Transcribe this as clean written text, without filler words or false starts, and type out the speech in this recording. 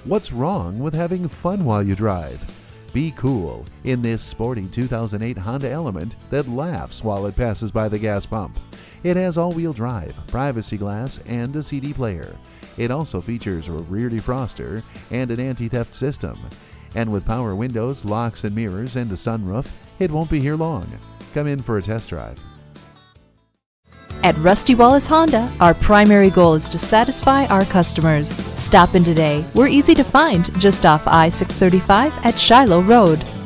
What's wrong with having fun while you drive? Be cool in this sporty 2008 Honda Element that laughs while it passes by the gas pump. It has all-wheel drive, privacy glass, and a CD player. It also features a rear defroster and an anti-theft system. And with power windows, locks and mirrors, and a sunroof, it won't be here long. Come in for a test drive. At Rusty Wallis Honda, our primary goal is to satisfy our customers. Stop in today. We're easy to find just off I-635 at Shiloh Road.